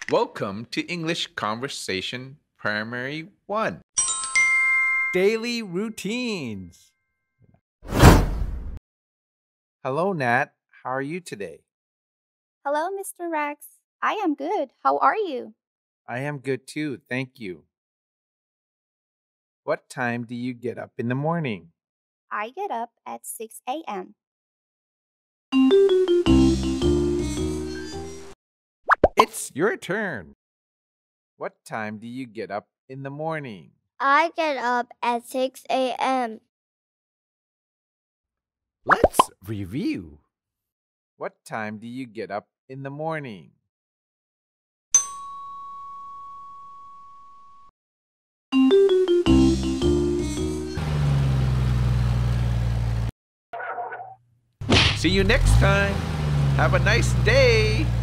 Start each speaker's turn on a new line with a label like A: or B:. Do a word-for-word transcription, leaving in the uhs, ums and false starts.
A: Welcome to English Conversation Primary one.
B: Daily routines. Hello, Nat. How are you today?
C: Hello, mister Rex. I am good. How are you?
B: I am good too, thank you. What time do you get up in the morning?
C: I get up at six a m.
B: It's your turn. What time do you get up in the morning?
D: I get up at six a m.
B: Let's review. What time do you get up in the morning?
A: See you next time. Have a nice day.